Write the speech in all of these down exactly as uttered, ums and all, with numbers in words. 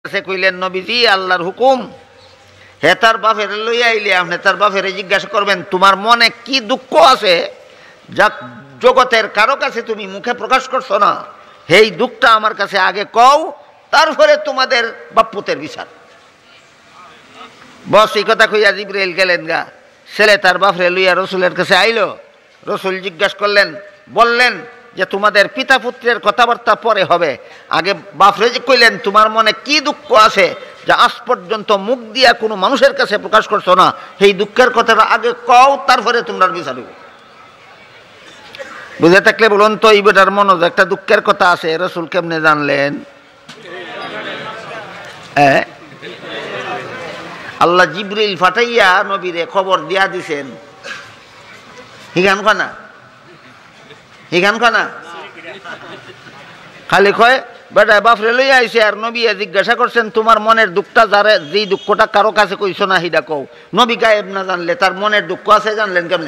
কাছে কইলেন নবীজি আল্লাহর হুকুম, হে তার বাপের লইয়া আইলে আপনি তার বাপের জিজ্ঞাসা করবেন তোমার মনে কি দুঃখ আছে যা জগতের কারো কাছে তুমি মুখে প্রকাশ করছো না, এই দুঃখটা আমার কাছে আগে কও, তারপরে তোমাদের বাপ্পুতের বিচার। বস এই কথা কইয়া জিবরাইল গেলেন গা, ছেলে তার বাপরে লইয়া রসুলের কাছে আইলো। রসুল জিজ্ঞাসা করলেন, বললেন যে তোমাদের পিতা পুত্রের কথাবার্তা পরে হবে, আগে বাপরে যে কইলেন তোমার মনে কি দুঃখ আছে যা আজ পর্যন্ত মুখ দিয়া কোনো মানুষের কাছে প্রকাশ করছো না, এই দুঃখের কথাটা আগে কও, তারপরে তোমরা বিচার হইব। বুঝে থাকলে বলুন তো এই বেটার মনে একটা দুঃখের কথা আছে, রসুল কেমনে জানলেন? হ্যাঁ, আল্লাহ জিবরিল ফাটাইয়া নবীরে খবর দিয়া দিছেন। হিগান খানা হিগান খানা খালি কয় বেটা বাপরে লইয়া আইছে, আর নবী জিজ্ঞাসা করছেন তোমার মনের দুঃখটা যারে যেই দুঃখটা কারো কাছে কইছো না হিডা কও। নবী গায়েব না জানলে তার মনের দুঃখ আছে জানলেন কেমনে?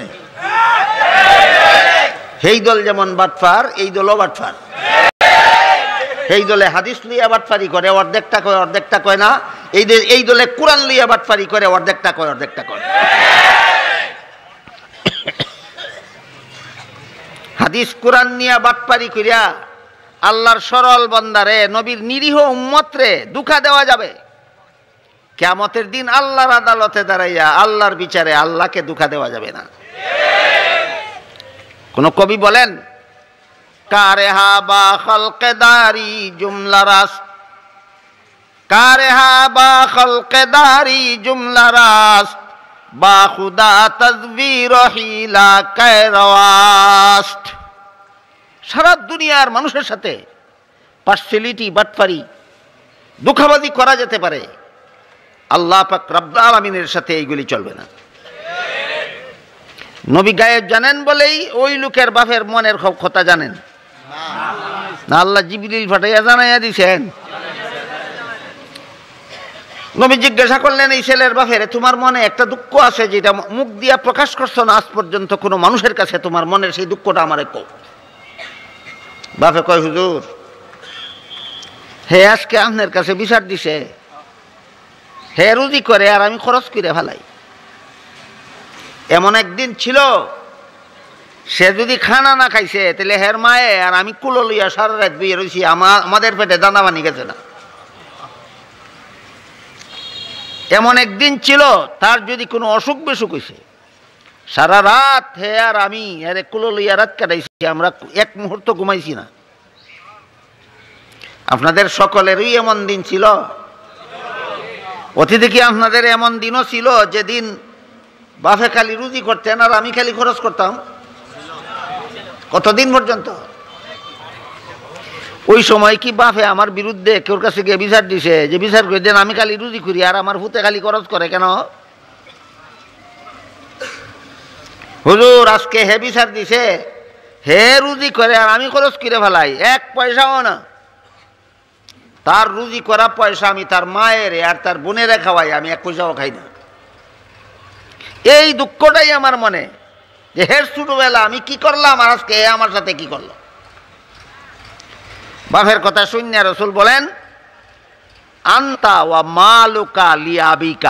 এই দল যেমন বাটফার, এই দলও বাটফার। এই দলে হাদিস লইয়া বাটফারি করে, অর্ধেকটা কয় অর্ধেকটা কয় না। এই এই দলে কোরআন লইয়া বাটফারি করে, অর্ধেকটা কয় অর্ধেকটা কয়। হাদিস কোরআন নিয়া বাটপারি করিয়া আল্লাহর সরল বান্দারে, নবীর নিরীহ উম্মতরে দুঃখা দেওয়া যাবে। কিয়ামতের দিন আল্লাহর আদালতে দাঁড়াইয়া আল্লাহর বিচারে আল্লাহকে দুঃখা দেওয়া যাবে না। কোন কবি বলেন, কারেহা বা খলকেদারি জুমলা রাস, কারেহা বা খলকেদারি জুমলা রাস, বা খুদা তজবির হিলা কায়রাওয়াস্ট। সারা দুনিয়ার মানুষের সাথে পার্সিয়ালিটি বাটপারি দুঃখাবাজি করা যেতে পারে, আল্লাহ পাক রব্বুল আলামিনের সাথে এইগুলি চলবে না। নবী গায়েব জানেন বলেই ওই লোকের বাপের মনের কথা জানেন না, আল্লাহ জিবরিল ফাটাইয়া জানাইয়া দিছেন। নবী জিজ্ঞাসা করলেন এই ছেলের বাপের তোমার মনে একটা দুঃখ আছে যেটা মুখ দিয়া প্রকাশ করছো না আজ পর্যন্ত কোনো মানুষের কাছে, তোমার মনের সেই দুঃখটা আমারে কও। বাপে কয় হুজুর, হে আজকে আপনার কাছে বিচার দিছে, হে রুজি করে আর আমি খরচ করে ফেলাই। এমন একদিন ছিল সে যদি খানা না খাইছে তাহলে হের মায়ে আর আমি কুলো লইয়া সারা রাত বইয়ে রয়েছি, আমার আমাদের পেটে দানা বানি গেছে না। এমন একদিন ছিল তার যদি কোনো অসুখ বিসুখ হয়েছে, সারা রাত হে আর আমি আরে কুলো লইয়া রাত কাটাইছি, আমরা এক মুহূর্ত ঘুমাইছি না। আপনাদের সকলেরই এমন দিন ছিল, অতীতে কি আপনাদের এমন দিনও ছিল যেদিন বাপে খালি রুজি করতেন আর আমি খালি খরচ করতাম? কতদিন পর্যন্ত? ওই সময় কি বাপে আমার বিরুদ্ধে কেউর কাছে গিয়ে বিচার দিছে যে বিচার করে দেন আমি খালি রুজি করি আর আমার হুতে খালি খরচ করে কেন? হুজুর আজকে হে বিচার দিছে, হে রুজি করে আর আমি খরচ করে ফেলাই, এক পয়সাও না। তার রুজি করা পয়সা আমি তার মায়ের আর তার বোনের খাওয়াই, আমি এক পয়সাও খাই না। এই দুঃখটাই আমার মনে যে হের ছোটবেলা আমি কি করলাম আর আজকে হে আমার সাথে কি করলো। বাপের কথা শুনিয়া রাসূল বলেন, আনতা ওয়া মালুকা লিআবিকা,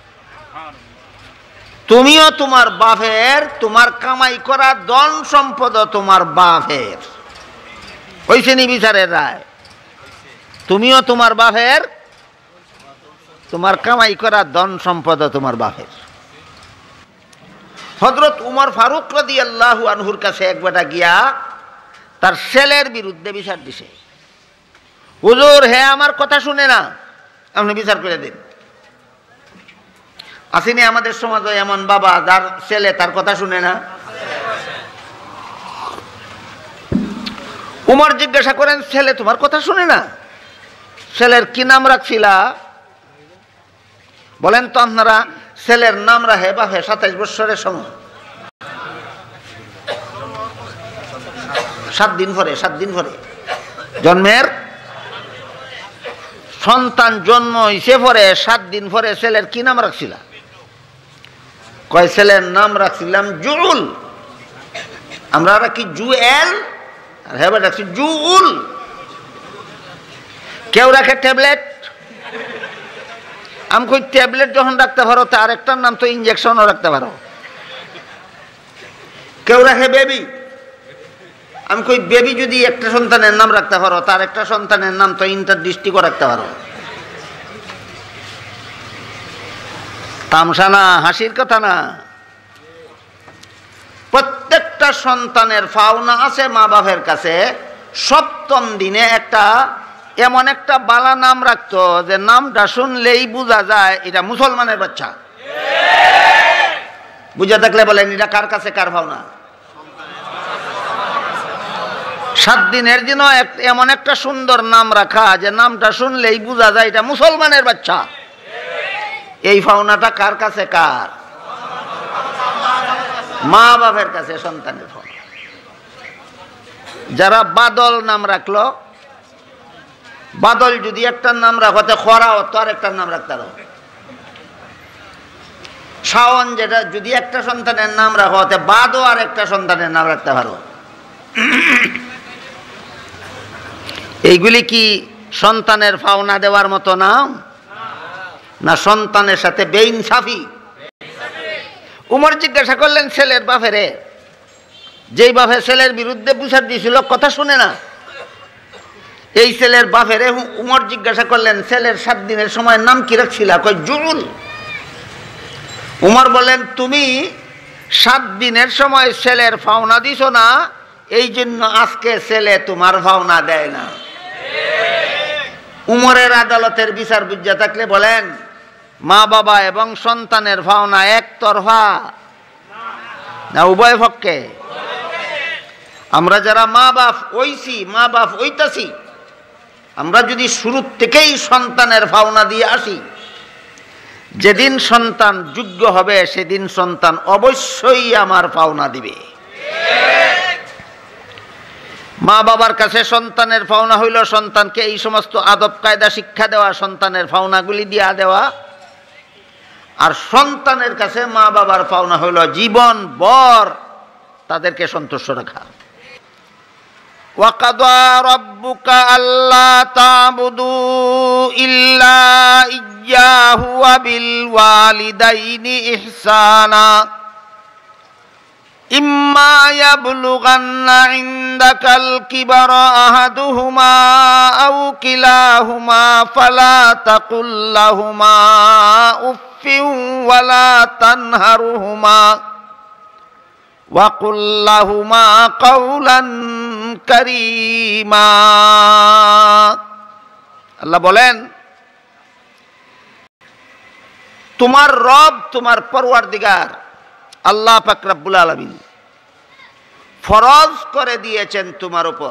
তুমিও তোমার বাপের, তোমার কামাই করা ধন সম্পদ তোমার বাপের। হইছে নি বিচারের রায়? তুমিও তোমার বাপের, তোমার কামাই করা ধন সম্পদ তোমার বাপের। হযরত উমর ফারুক রাদিয়াল্লাহু আনহুর কাছে এক বেটা গিয়া তার ছেলের বিরুদ্ধে বিচার দিছে, হুজুর হে আমার কথা শুনে না, আপনি বিচার করে দিন। আসেনি আমাদের সমাজে এমন বাবা যার ছেলে তার কথা শুনে না? উমর জিজ্ঞাসা করেন, ছেলে তোমার কথা শুনে না? ছেলের কি নাম রাখছিলা? বলেন তো আপনারা, ছেলের নাম রাখে বাপে সাতাইশ বৎসরের সময়, সাত দিন পরে, সাত দিন পরে জন্মের সন্তান জন্ম হইছে পরে সাত দিন পরে ছেলের কি নাম রাখছিলা? কয় ছেলের নাম রাখছিলাম জুল। আমরা রাখি জুয়েল, আর হ্যাঁ রাখছি জুল। কেউ রাখে ট্যাবলেট, আমি কই ট্যাবলেট যখন রাখতে পারো তা আরেকটার নাম তো ইঞ্জেকশনও রাখতে পারো। কেউ রাখে বেবি, আমি কই বেবি যদি একটা সন্তানের নাম রাখতে পারো তার একটা সন্তানের নাম তো ইন্টার ডিস্ট্রিক্টও রাখতে পারো। তামসা না, হাসির কথা না। প্রত্যেকটা সন্তানের পাওনা আছে মা বাপের কাছে। সপ্তম দিনে একটা এমন একটা বালা নাম রাখতো যে নামটা শুনলেই বোঝা যায় এটা মুসলমানের বাচ্চা। বুঝা থাকলে বলেন এটা কার কাছে কার পাওনা। সাত দিনের দিন এমন একটা সুন্দর নাম রাখা যে নামটা শুনলেই বোঝা যায় এটা মুসলমানের বাচ্চা। এই পাওনাটা কার কাছে কার? মা বাপের কাছে সন্তানের পাওনা। যারা বাদল নাম রাখলো, বাদল যদি একটা নাম রাখতে খরা হতো আর একটা নাম রাখতে পারো। শাওন যেটা যদি একটা সন্তানের নাম রাখতে বাদও আর একটা সন্তানের নাম রাখতে পারো। এইগুলি কি সন্তানের পাওনা দেওয়ার মতো নাম না সন্তানের সাথে বেইনসাফি? উমর জিজ্ঞাসা করলেন ছেলের বাপেরে, যেই বাপে ছেলের বিরুদ্ধে বিচার দিয়েছিল কথা শুনে না, এই ছেলের বাপেরে উমর জিজ্ঞাসা করলেন ছেলের সাত দিনের সময় নাম কি রাখছিল? কয় জুল। উমর বলেন তুমি সাত দিনের সময় ছেলের পাওনা দিছ না, এই জন্য আজকে ছেলে তোমার পাওনা দেয় না। উমরের আদালতের বিচার বুঝা থাকলে বলেন মা বাবা এবং সন্তানের পাওনা একতরফা না উভয় পক্ষে? আমরা যারা মা বাপ হইছি, মা বাপ হইতাছি, আমরা যদি শুরু থেকেই সন্তানের পাওনা দিয়ে আসি, যেদিন সন্তান যোগ্য হবে সেদিন সন্তান অবশ্যই আমার পাওনা দিবে। মা বাবার কাছে সন্তানের পাওনা হইল সন্তানকে এই সমস্ত আদব কায়দা শিক্ষা দেওয়া, সন্তানের পাওনাগুলি দিয়া দেওয়া। আর সন্তানের কাছে মা বাবার পাওনা হইল জীবন ভর তাদেরকে সন্তুষ্ট রাখা। وَقَضَى رَبُّكَ أَلَّا تَعْبُدُوا إِلَّا إِيَّاهُ وَبِالْوَالِدَيْنِ إِحْسَانًا إِمَّا يَبْلُغَنَّ عِندَكَ الْكِبَرَ أَحَدُهُمَا أَوْ كِلَاهُمَا فَلَا تَقُل لَّهُمَا أُفٍّ وَلَا تَنْهَرْهُمَا وَقُل لَّهُمَا قَوْلًا كَرِيمًا। আল্লাহ বলেন তোমার রব, তোমার পরওয়ারদিগার আল্লাহ পাক রব্বুল আলামিন ফরজ করে দিয়েছেন তোমার উপর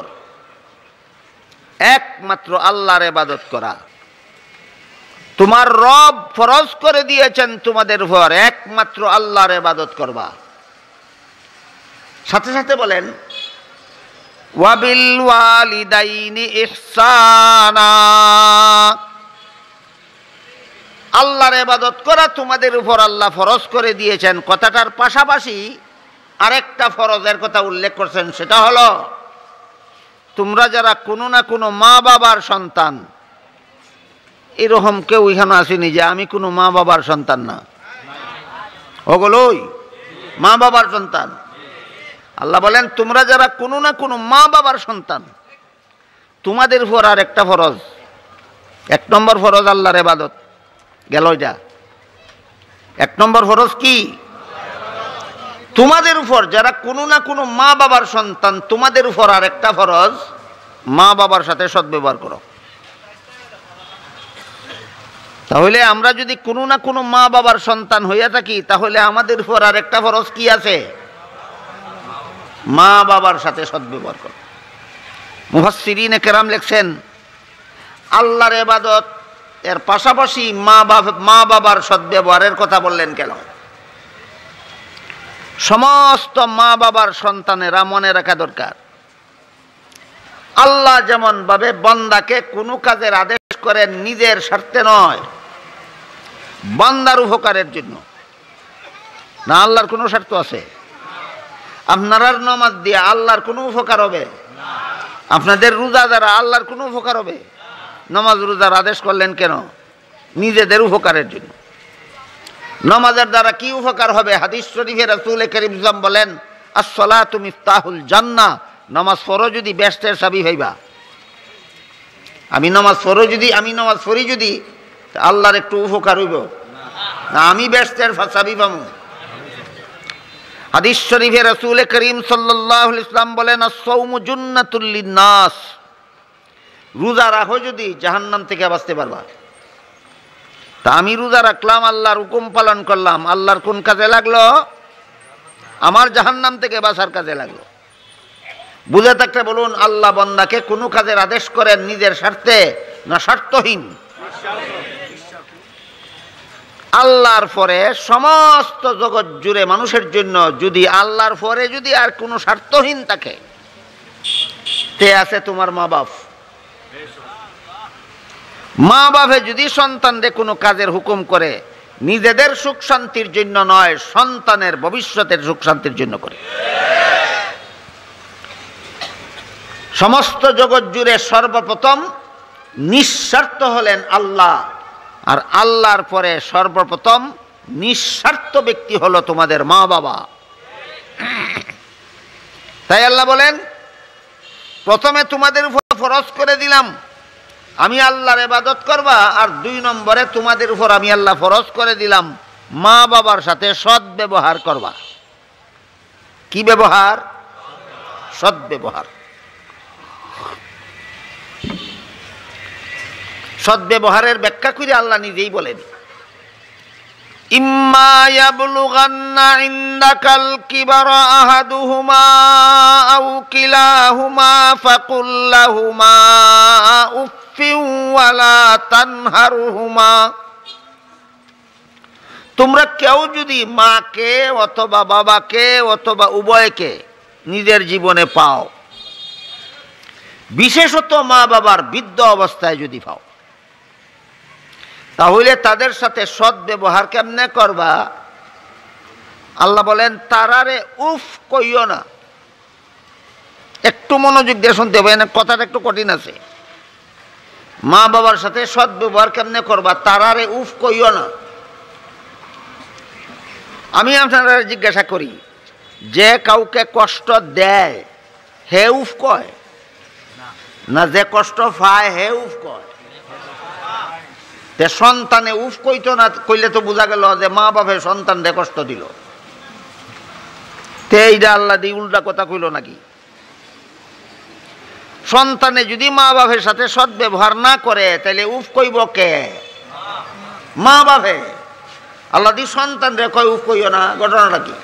একমাত্র আল্লাহর ইবাদত করা। তোমার রব ফরজ করে দিয়েছেন তোমাদের উপর একমাত্র আল্লাহর ইবাদত করবা। সাথে সাথে বলেন ওয়াবিল ওয়ালিদাইনি ইহসানা, আল্লাহর ইবাদত করা তোমাদের উপর আল্লাহ ফরজ করে দিয়েছেন। কথাটার পাশাপাশি আরেকটা ফরজের কথা উল্লেখ করছেন, সেটা হলো তোমরা যারা কোনো না কোনো মা বাবার সন্তান, এরকম কেউ এখানে আসেনি যে আমি কোনো মা বাবার সন্তান না, ওগুলোই মা বাবার সন্তান। আল্লাহ বলেন তোমরা যারা কোনো না কোনো মা বাবার সন্তান, তোমাদের উপর আর একটা ফরজ, এক নম্বর ফরজ আল্লাহর ইবাদত গেল। এটা এক নম্বর ফরজ কি? তোমাদের উপর যারা কোনো না কোনো মা বাবার সন্তান, তোমাদের উপর আর একটা ফরজ, মা বাবার সাথে সদ্ব্যবহার করো। তাহলে আমরা যদি কোনো না কোনো মা বাবার সন্তান হইয়া থাকি, তাহলে আমাদের উপর আর একটা ফরজ কি আছে? মা বাবার সাথে সদ্ব্যবহার করো। মুফাসসিরিনে কেরাম লিখছেন আল্লাহর ইবাদত এর পাশাপাশি মা বাবা মা বাবার সদ্ব্যবহারের কথা বললেন কেন? সমস্ত মা বাবার সন্তানেরা মনে রাখা দরকার, আল্লাহ যেমন ভাবে বান্দাকে কোনো কাজের আদেশ করেন নিজের স্বার্থে নয়, বান্দার উপকারের জন্য। না আল্লাহর কোনো স্বার্থ আছে? আপনার নামাজ দিয়ে আল্লাহর কোনো উপকার হবে? আপনাদের রোজা দ্বারা আল্লাহর কোনো উপকার হবে? নামাজ রোজার আদেশ করলেন কেন? নিজেদের উপকারের জন্য। নামাজের দ্বারা কি উপকার হবে? হাদিস শরীফে রাসূল করিম সাল্লাল্লাহু আলাইহি ওয়াসাল্লাম বলেন, আস-সালাতু মিফতাহুল জান্নাহ, নামাজ পড়ো যদি বেহেশতের চাবি হইবা। আমি নামাজ পড়ো যদি আমি নামাজ পড়ি যদি আল্লাহর একটু উপকার হইব না, আমি বেহেশতের চাবি পাবো। হাদিস শরীফে রাসূল করিম সাল্লাল্লাহু আলাইহি ওয়াসাল্লাম বলেন, আস-সাওমু জুন্নাতুল লিন-নাস, রোজা রাখো যদি জাহান্নাম থেকে বাঁচতে পারবা। তা আমি রোজা রাখলাম, আল্লাহর হুকুম পালন করলাম, আল্লাহর কোন কাজে লাগলো? আমার জাহান্নাম থেকে বাঁচার কাজে লাগলো। বুঝে থাকলে বলুন, আল্লাহ বান্দাকে কোনো কাজের আদেশ করেন নিজের স্বার্থে না স্বার্থহীন? আল্লাহর পরে সমস্ত জগৎ জুড়ে মানুষের জন্য যদি আল্লাহর পরে যদি আর কোনো স্বার্থহীন থাকে, তে আছে তোমার মা বাপ। মা বাপে যদি সন্তানদের কোনো কাজের হুকুম করে, নিজেদের সুখ শান্তির জন্য নয়, সন্তানের ভবিষ্যতের সুখ শান্তির জন্য করে। সমস্ত জগৎ জুড়ে সর্বপ্রথম নিঃস্বার্থ হলেন আল্লাহ, আর আল্লাহর পরে সর্বপ্রথম নিঃস্বার্থ ব্যক্তি হলো তোমাদের মা বাবা। তাই আল্লাহ বলেন, প্রথমে তোমাদের উপর ফরজ করে দিলাম আমি আল্লাহর ইবাদত করবা, আর দুই নম্বরে তোমাদের উপর আমি আল্লাহ ফরজ করে দিলাম মা বাবার সাথে সৎ ব্যবহার করবা। কি ব্যবহার? সৎ ব্যবহার। সৎ ব্যবহারের ব্যাখ্যা করে আল্লাহ নিজেই বলেন, ইম্মা ইয়াবলুগান্না ইনদাকাল কিবারা আহাদুহুমা আও কিলাহুমা ফাকুল লাহুমা উফফিন ওয়ালা তানহারহুমা, তোমরা কেউ যদি মাকে অথবা বাবাকে অথবা উভয়কে নিজের জীবনে পাও, বিশেষত মা বাবার বৃদ্ধ অবস্থায় যদি পাও, তাহলে তাদের সাথে সৎ ব্যবহার কেমনে করবা? আল্লাহ বলেন, তারারে উফ কইও না। একটু মনোযোগ দিয়ে শুনতে হবে, কথাটা একটু কঠিন আছে। মা বাবার সাথে সৎ ব্যবহার কেমনে করবা? তারারে উফ কইও না। আমি আপনারা জিজ্ঞাসা করি, যে কাউকে কষ্ট দেয় হে উফ কয় না যে কষ্ট পায় হে উফ কয়? তে সন্তানে উফ কইতো না কইলে তো বোঝা গেল যে মা বাপে সন্তানরে কষ্ট দিল। তে এইটা আল্লাহ দি উল্টা কথা কইল নাকি? সন্তানে যদি মা বাপের সাথে সৎ ব্যবহার না করে তাহলে উফ কইব কে? মা বাপে। আল্লাহ দি সন্তানরে কয় উফ কইও না, ঘটনাটা কি?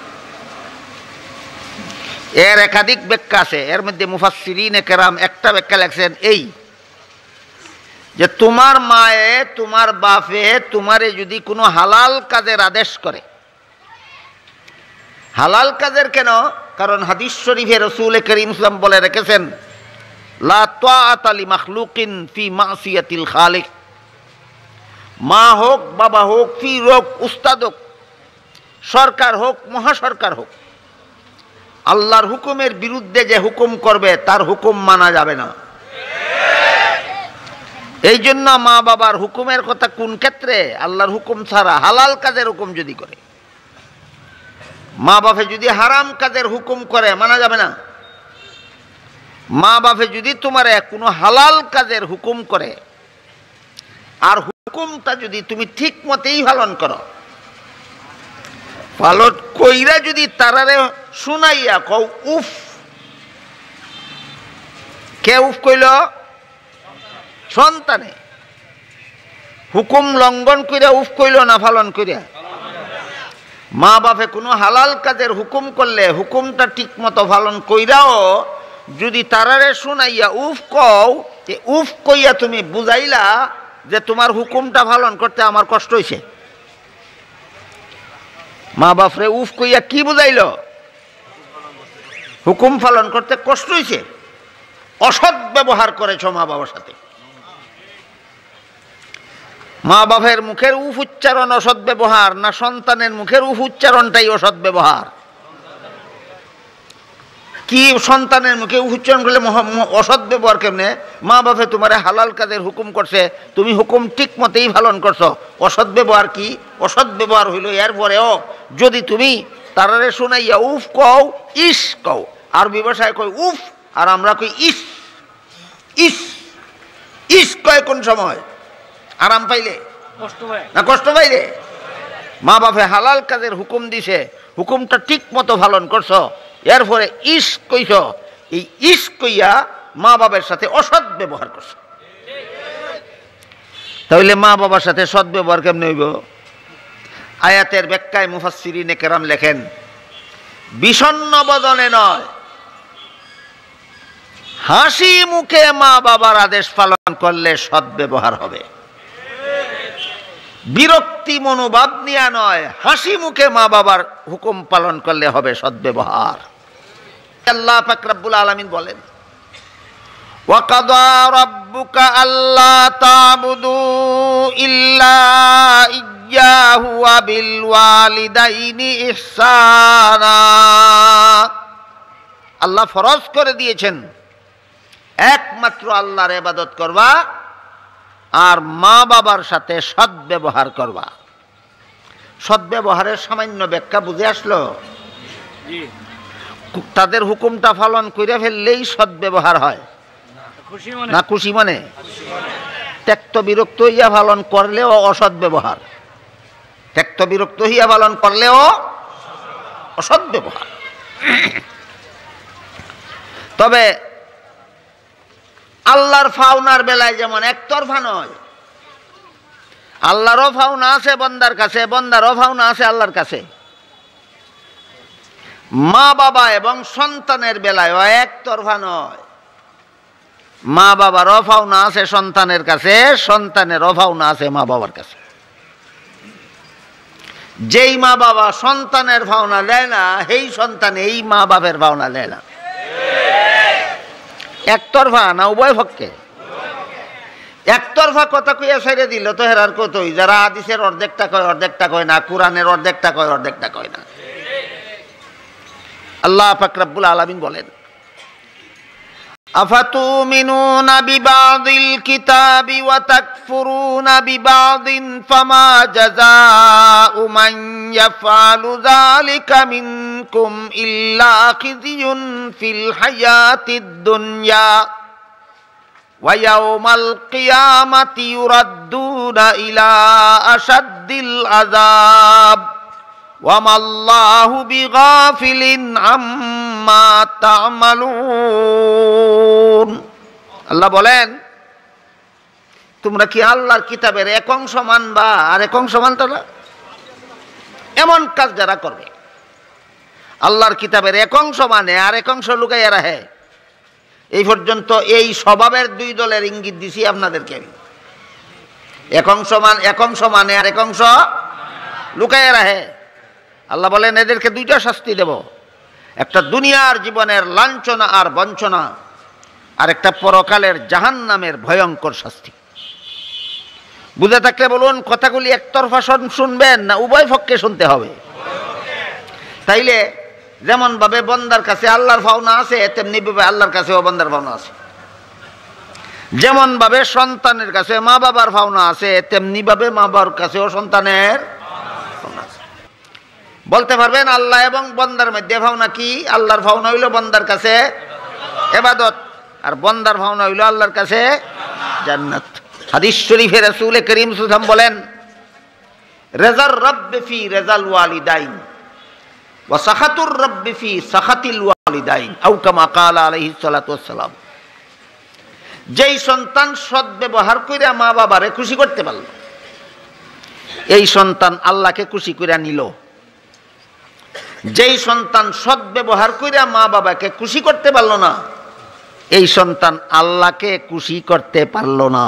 এর একাধিক ব্যাখ্যা আছে। এর মধ্যে মুফাসসিরিনে কেরাম একটা ব্যাখ্যা লেখছেন এই, যে তোমার মায়ে তোমার বাপে তোমারে যদি কোনো হালাল কাজের আদেশ করে, হালাল কাজের কেন? কারণ হাদিস শরীফে রাসূল করিম সাল্লাল্লাহু আলাইহি ওয়াসাল্লাম বলে রেখেছেন, লা তাআতা লি মাখলুকিন ফি মাসিয়াতিল খালিক। মা হোক বাবা হোক, পীর হোক উস্তাদ হোক, সরকার হোক মহাসরকার হোক, আল্লাহর হুকুমের বিরুদ্ধে যে হুকুম করবে তার হুকুম মানা যাবে না। এই জন্য মা বাবার হুকুমের কথা কোন ক্ষেত্রে? আল্লাহর হুকুম ছাড়া হালাল কাজের হুকুম যদি করে। মা বাপে যদি হারাম কাজের হুকুম করে মানা যাবে না। মা বাপে যদি তোমার কোনো হালাল কাজের হুকুম করে, আর হুকুমটা যদি তুমি ঠিক মতেই পালন করো, পালন কইরা যদি তারারে শুনাইয়া কও উফ, কে উফ কইল? সন্তানে। হুকুম লঙ্ঘন কইরা উফ কইল না পালন কইরা? মা বাপে কোনো হালাল কাজের হুকুম করলে হুকুমটা ঠিক মতো পালন কইরাও যদি তারারে শুনাইয়া উফ কও, উফ কইয়া তুমি বুঝাইলা যে তোমার হুকুমটা পালন করতে আমার কষ্ট হইছে। মা বাপরে উফ কইয়া কি বুঝাইল? হুকুম পালন করতে কষ্ট হইছে। অসৎ ব্যবহার করেছ মা বাবার সাথে। মা বাপের মুখের উফ উচ্চারণ অসৎ ব্যবহার, না সন্তানের মুখের উফ উচ্চারণটাই অসৎ ব্যবহার? কি সন্তানের মুখে উচ্চারণ করলে অসৎ ব্যবহার কেমনে? মা বাপে তোমার হালাল কাজের হুকুম করছে, তুমি হুকুম ঠিক মতেই পালন করছো, অসৎ ব্যবহার কি? অসৎ ব্যবহার হইল এরপরেও যদি তুমি তারারে শোনাইয়া উফ কও, ইস কও। আরবি ভাষায় কই উফ, আর আমরা কই ইস। ইস ইস কয় কোন সময়? আরাম পাইলে না কষ্ট পাইলে? মা বাপে হালাল কাজের হুকুম দিছে, হুকুমটা ঠিক মতো পালন করছো, এরপরে ইস কইছ, এই ইস কইয়া মা বাবার সাথে অসৎ ব্যবহার করছো। তাহলে মা বাবার সাথে সৎ ব্যবহার কেমনে হইব? আয়াতের ব্যাখ্যায় মুফাসসিরিনে কেরাম লেখেন, বিষণ্ণ বদনে নয়, হাসি মুখে মা বাবার আদেশ পালন করলে সৎ ব্যবহার হবে। বিরক্তি মনোভাব নিয়ে নয়, হাসি মুখে মা বাবার হুকুম পালন করলে হবে সৎ ব্যবহার। আল্লাহ পাক রব্বুল আলামিন বলেন, ওয়া কাদা রাব্বুকা আল্লা তা'বুদু ইল্লা ইয়্যাহু ওয়া বিল ওয়ালিদাইনি ইহসানা। আল্লাহ ফরজ করে দিয়েছেন একমাত্র আল্লাহর ইবাদত করবা আর মা বাবার সাথে সৎ ব্যবহার করবা। সৎ ব্যবহারের সামান্য ব্যাখ্যা বুঝে আসলো? তাদের হুকুমটা পালন করে ফেললেই সৎ ব্যবহার হয় না খুশি মনে? ত্যক্ত বিরক্ত হইয়া পালন করলেও অসৎ ব্যবহার, ত্যক্ত বিরক্ত হইয়া পালন করলেও অসৎ ব্যবহার। তবে আল্লাহর ফাওনার বেলায় যেমন একতরফা নয়, আল্লাহরও ফাওনা আছে বন্দার কাছে, বন্দারও ফাওনা আছে আল্লাহর কাছে। মা বাবা এবং সন্তানের বেলায় একতরফা নয়, মা বাবারও ফাওনা আছে সন্তানের কাছে, সন্তানেরও ফাওনা আছে মা বাবার কাছে। যেই মা বাবা সন্তানের ফাওনা দেয় না, সেই সন্তান এই মা বাবার ফাওনা দেয় না। একতরফা না উভয় পক্ষে? একতরফা কথা কইয়া ছেড়ে দিল তো হেরার কতই, যারা হাদিসের অর্ধেকটা কয় অর্ধেকটা কয় না, কোরআনের অর্ধেকটা কয় অর্ধেকটা কয় না। আল্লাহ পাক রব্বুল আলামিন বলেন, আফাতুমিনুনা বিবাযিল কিতাবি ওয়া তাকফুরুনা বিবাযিন ফামা জাযাউ মান ইয়াফআলু যালিকা মিনকুম ইল্লা খিযুন ফিল হায়াতিদ দুনিয়া ওয়া ইয়াওমাল কিয়ামাতি ইউরাদ্দুনা ইলা আশাদ্দিল আযাব ওয়া মাল্লাহু বিগাফিলিন আম্মা তা'মালুন। আল্লাহ বলেন, তোমরা কি আল্লাহর কিতাবের এক অংশ মানবা আর এক অংশ মানতো না? এমন কাজ যারা করবে, আল্লাহর কিতাবের এক অংশ মানে আর এক অংশ লুকাইয়া রাখে, এই পর্যন্ত এই স্বভাবের দুই দলের ইঙ্গিত দিছি আপনাদেরকে আমি। এক অংশ মান এক অংশ মানে আর এক অংশ লুকাইয়া রাখে। আল্লাহ বলেন, এদেরকে দুইটা শাস্তি দেব, একটা দুনিয়ার জীবনের লাঞ্ছনা আর বঞ্চনা, আর একটা পরকালের জাহান্নামের ভয়ঙ্কর শাস্তি। বুঝে থাকলে বলুন, কথাগুলি একতরফা শুনবেন না উভয় পক্ষে শুনতে হবে? তাইলে যেমন ভাবে বন্দার কাছে আল্লাহর ফাওনা আছে, তেমনি ভাবে আল্লাহর কাছেও বন্দার ফাওনা আছে। যেমন ভাবে সন্তানের কাছে মা বাবার ফাওনা আছে, তেমনি ভাবে মা বাবার কাছেও সন্তানের ফাওনা আছে। বলতে পারবেন আল্লাহ এবং বন্দার মধ্যে ফাওনা কি? আল্লাহর ফাওনা হইল বন্দার কাছে ইবাদত, আর বন্দার ফাওনা হইল আল্লাহর কাছে জান্নাত। হাদিস শরীফে রাসূল করিম সাল্লাল্লাহু আলাইহি ওয়াসাল্লাম বলেন, রেজার রব্বি ফি রেজাল ওয়ালিদাইন ওয়া সাখাতুর রব্বি ফি সাখাতিল ওয়ালিদাইন আও কামা ক্বালা আলাইহিস সালাতু ওয়াস সালাম। যেই সন্তান সৎ ব্যবহার কইরা মা বাবারে খুশি করতে পারল, এই সন্তান আল্লাহকে খুশি কইরা নিল। যেই সন্তান সৎ ব্যবহার কইরা মা বাবাকে খুশি করতে পারল না, এই সন্তান আল্লাহকে খুশি করতে পারল না।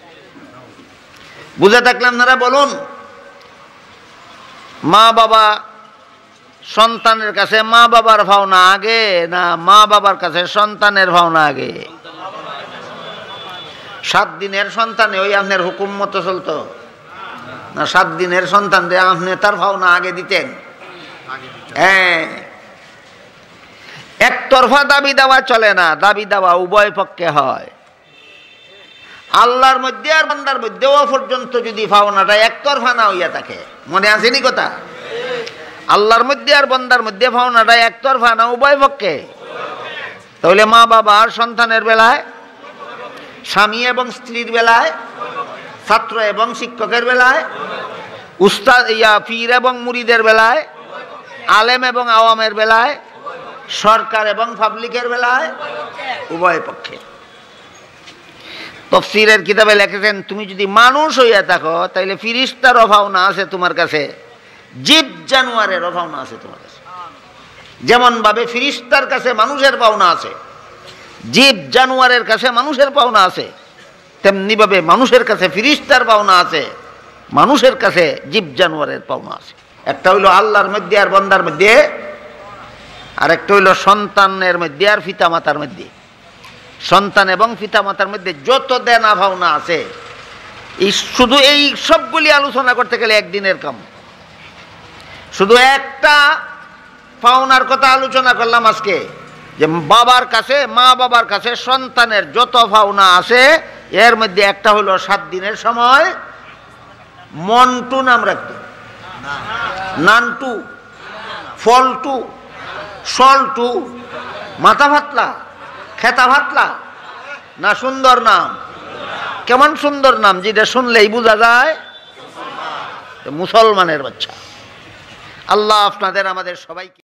বুঝে থাকলাম না? বলুন, মা বাবা সন্তানের কাছে মা বাবার ভাবনা আগে না মা বাবার কাছে সন্তানের ভাবনা আগে? সাত দিনের সন্তানে ওই আপনার হুকুম মতো চলতো না? সাত দিনের সন্তান রে আপনি তার ভাবনা আগে দিতেন? হ্যাঁ, একতরফা দাবি দেওয়া চলে না, দাবি দেওয়া উভয় পক্ষে হয়। আল্লাহর মধ্যে আর বান্দার মধ্যেও পর্যন্ত যদি পাওনাটা একতরফা না হইয়া থাকে, মনে আসেনি কথা? আল্লাহর মধ্যে আর বান্দার মধ্যে পাওনাটা একতরফা না উভয় পক্ষে, তাহলে মা বাবা আর সন্তানের বেলায়, স্বামী এবং স্ত্রীর বেলায়, ছাত্র এবং শিক্ষকের বেলায়, উস্তাদ ইয়া পীর এবং মুরিদের বেলায়, আলেম এবং আওয়ামের বেলায়, সরকার এবং পাবলিকের বেলায়, উভয় পক্ষে। তাফসীরের কিতাবে লিখেছেন, তুমি যদি মানুষ হইয়া থাকো তাহলে ফিরিস্তার অভাব না আছে তোমার কাছে, জীব জানোয়ারের অভাব না আছে তোমার কাছে। যেমন ভাবে ফিরিস্তার কাছে মানুষের পাওনা আছে, জীব জানোয়ারের কাছে মানুষের পাওনা আছে, তেমনি ভাবে মানুষের কাছে ফিরিস্তার পাওনা আছে, মানুষের কাছে জীব জানোয়ারের পাওনা আছে। একটা হইল আল্লাহর মধ্যে আর বান্দার মধ্যে, আর একটা হইল সন্তানের মধ্যে আর পিতামাতার মধ্যে। সন্তান এবং পিতামাতার মধ্যে যত দেনা ভাবনা আছে, এই শুধু এই সবগুলি আলোচনা করতে গেলে একদিনের কাম। শুধু একটা পাওনার কথা আলোচনা করলাম আজকে, যে বাবার কাছে, মা বাবার কাছে সন্তানের যত পাওনা আছে, এর মধ্যে একটা হলো সাত দিনের সময় মন্টু নাম রাখতো, নানটু, ফলটু, সলটু, মাথা ভাতলা, খেতা ভাতলা, না সুন্দর নাম? কেমন সুন্দর নাম, যেটা শুনলেই বোঝা যায় মুসলমানের বাচ্চা। আল্লাহ আপনাদের আমাদের সবাইকে